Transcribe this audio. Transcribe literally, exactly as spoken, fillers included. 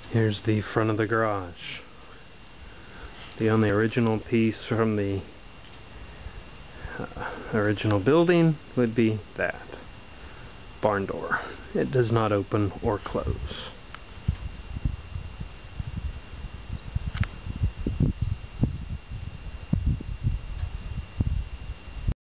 Here's the front of the garage. The only original piece from the uh, original building would be that barn door. It does not open or close.